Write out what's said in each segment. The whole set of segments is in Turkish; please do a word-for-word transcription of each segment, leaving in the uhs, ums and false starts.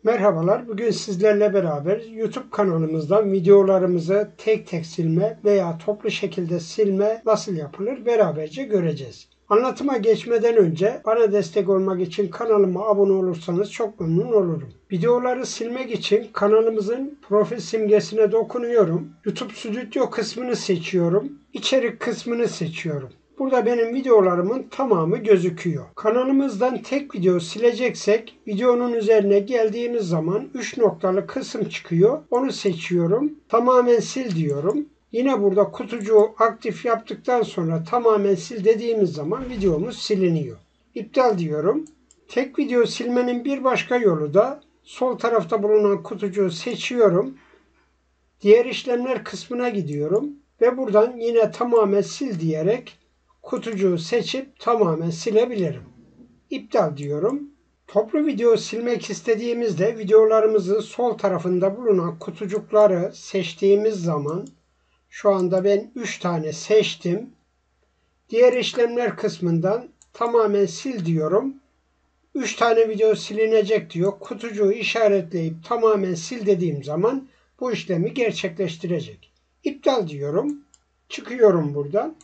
Merhabalar, bugün sizlerle beraber YouTube kanalımızdan videolarımızı tek tek silme veya toplu şekilde silme nasıl yapılır beraberce göreceğiz. Anlatıma geçmeden önce bana destek olmak için kanalıma abone olursanız çok memnun olurum. Videoları silmek için kanalımızın profil simgesine dokunuyorum. YouTube Studio kısmını seçiyorum. İçerik kısmını seçiyorum. Burada benim videolarımın tamamı gözüküyor. Kanalımızdan tek video sileceksek videonun üzerine geldiğimiz zaman üç noktalı kısım çıkıyor. Onu seçiyorum. Tamamen sil diyorum. Yine burada kutucuğu aktif yaptıktan sonra tamamen sil dediğimiz zaman videomuz siliniyor. İptal diyorum. Tek video silmenin bir başka yolu da sol tarafta bulunan kutucuğu seçiyorum. Diğer işlemler kısmına gidiyorum ve buradan yine tamamen sil diyerek kutucuğu seçip tamamen silebilirim. İptal diyorum. Toplu video silmek istediğimizde videolarımızın sol tarafında bulunan kutucukları seçtiğimiz zaman şu anda ben üç tane seçtim. Diğer işlemler kısmından tamamen sil diyorum. üç tane video silinecek diyor. Kutucuğu işaretleyip tamamen sil dediğim zaman bu işlemi gerçekleştirecek. İptal diyorum. Çıkıyorum buradan.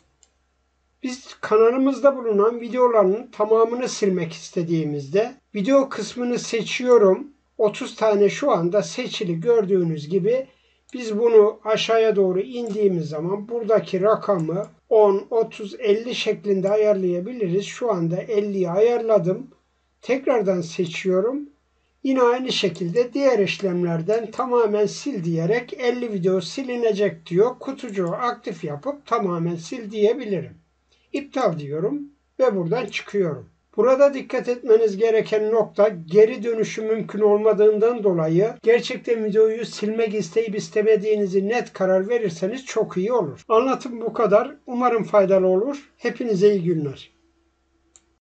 Biz kanalımızda bulunan videoların tamamını silmek istediğimizde video kısmını seçiyorum. otuz tane şu anda seçili gördüğünüz gibi biz bunu aşağıya doğru indiğimiz zaman buradaki rakamı on, otuz, elli şeklinde ayarlayabiliriz. Şu anda elliyi ayarladım. Tekrardan seçiyorum. Yine aynı şekilde diğer işlemlerden tamamen sil diyerek elli video silinecek diyor. Kutucuğu aktif yapıp tamamen sil diyebilirim. İptal diyorum ve buradan çıkıyorum. Burada dikkat etmeniz gereken nokta geri dönüşü mümkün olmadığından dolayı gerçekten videoyu silmek isteyip istemediğinizi net karar verirseniz çok iyi olur. Anlatım bu kadar. Umarım faydalı olur. Hepinize iyi günler.